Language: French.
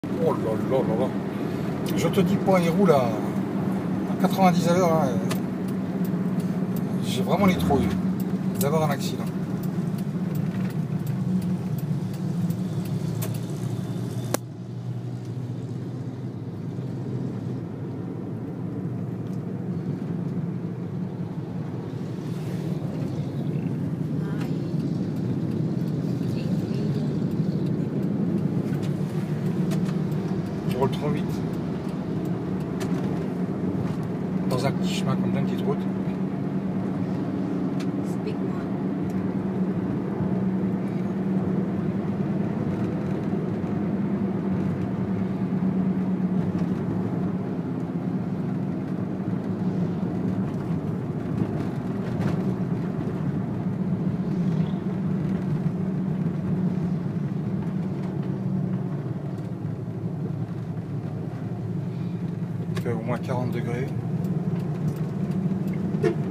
Oh là là là là. Je te dis pas, il roule à 90 à l'heure. Hein. J'ai vraiment les trouilles d'avoir un accident. Je roule trop vite. Dans un petit chemin comme ça, une petite route. Speak one. Il fait au moins 40 degrés.